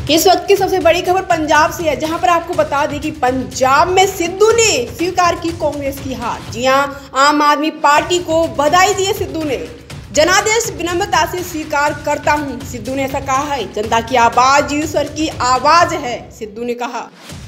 इस वक्त की सबसे बड़ी खबर पंजाब से है, जहां पर आपको बता दें कि पंजाब में सिद्धू ने स्वीकार की कांग्रेस की हार। जी हां, आम आदमी पार्टी को बधाई दी है सिद्धू ने। जनादेश विनम्रता से स्वीकार करता हूं, सिद्धू ने ऐसा कहा है। जनता की आवाज ईश्वर की आवाज है, सिद्धू ने कहा।